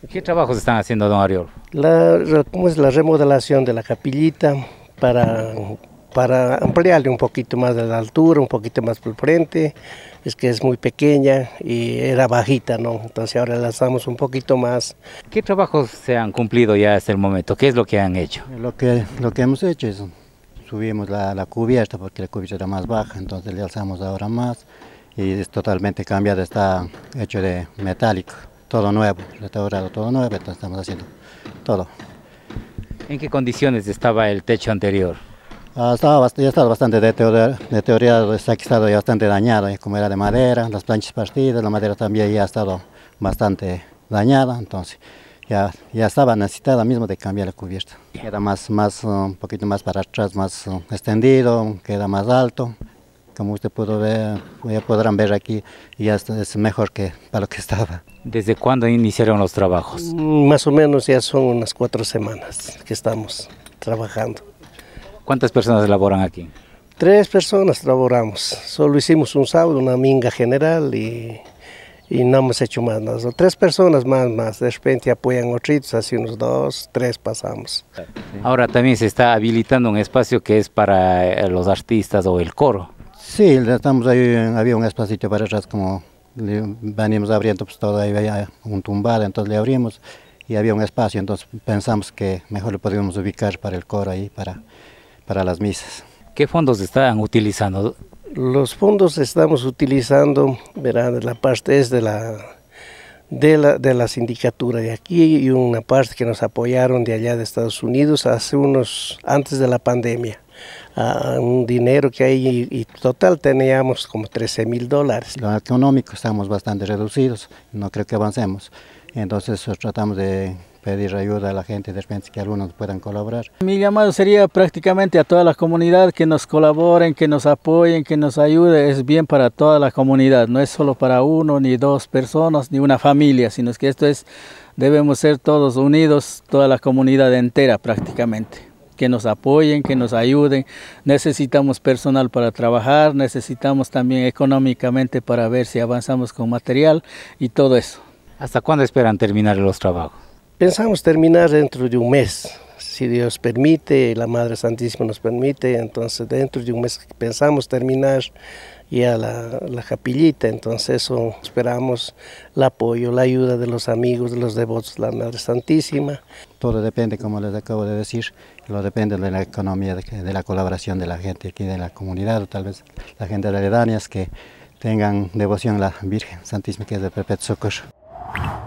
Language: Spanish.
¿Qué trabajos están haciendo, don Ariol? ¿Cómo es la remodelación de la capillita para, para ampliarle un poquito más de la altura, un poquito más por el frente? Es que es muy pequeña y era bajita, ¿no? Entonces ahora la hacemos un poquito más. ¿Qué trabajos se han cumplido ya hasta el momento? ¿Qué es lo que han hecho? Lo que hemos hecho es subimos la cubierta porque la cubierta era más baja, entonces le alzamos ahora más y es totalmente cambiado, está hecho de metálico, todo nuevo, restaurado todo nuevo, entonces estamos haciendo todo. ¿En qué condiciones estaba el techo anterior? Ya estaba bastante deteriorado, está aquí estado ya bastante dañado, como era de madera, las planchas partidas, la madera también ya ha estado bastante dañada, entonces ya estaba necesitada mismo de cambiar la cubierta. Queda un poquito más para atrás, más extendido, queda más alto. Como usted pudo ver, ya podrán ver aquí, ya es mejor que para lo que estaba. ¿Desde cuándo iniciaron los trabajos? Más o menos ya son unas 4 semanas que estamos trabajando. ¿Cuántas personas laboran aquí? 3 personas trabajamos, solo hicimos un sábado, una minga general y no hemos hecho más nada. 3 personas más, de repente apoyan otros, así unos 2, 3 pasamos. Ahora también se está habilitando un espacio que es para los artistas o el coro. Sí, estamos ahí, había un espacito para atrás, como venimos abriendo pues todo ahí, había un tumbado, entonces le abrimos y había un espacio, entonces pensamos que mejor lo podíamos ubicar para el coro ahí, para las misas. ¿Qué fondos están utilizando? Los fondos estamos utilizando, verán, la parte es de la sindicatura de aquí y una parte que nos apoyaron de allá de Estados Unidos antes de la pandemia. Un dinero que hay y total teníamos como $13,000. Lo económico estamos bastante reducidos, no creo que avancemos, entonces tratamos de pedir ayuda a la gente, de repente que algunos puedan colaborar. Mi llamado sería prácticamente a toda la comunidad que nos colaboren, que nos apoyen, que nos ayuden. Es bien para toda la comunidad, no es solo para 1 ni 2 personas ni una familia, sino que debemos ser todos unidos, toda la comunidad entera prácticamente. Que nos apoyen, que nos ayuden. Necesitamos personal para trabajar, necesitamos también económicamente para ver si avanzamos con material y todo eso. ¿Hasta cuándo esperan terminar los trabajos? Pensamos terminar dentro de un mes, si Dios permite, la Madre Santísima nos permite, entonces dentro de un mes pensamos terminar ya la capillita, entonces eso esperamos el apoyo, la ayuda de los amigos, de los devotos de la Madre Santísima. Todo depende, como les acabo de decir, lo depende de la economía, de la colaboración de la gente aquí de la comunidad, o tal vez la gente de aledañas que tengan devoción a la Virgen Santísima, que es de perpetuo socorro.